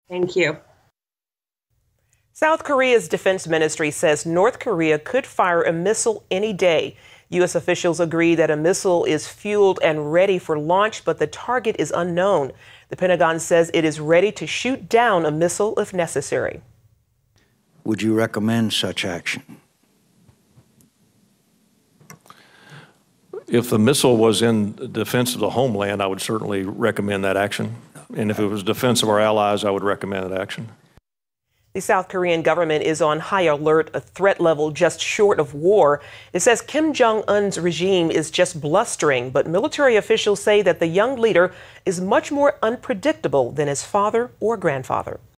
Thank you. South Korea's defense ministry says North Korea could fire a missile any day. U.S. officials agree that a missile is fueled and ready for launch, but the target is unknown. The Pentagon says it is ready to shoot down a missile if necessary. Would you recommend such action? If the missile was in defense of the homeland, I would certainly recommend that action. And if it was defense of our allies, I would recommend that action. The South Korean government is on high alert, a threat level just short of war. It says Kim Jong-un's regime is just blustering, but military officials say that the young leader is much more unpredictable than his father or grandfather.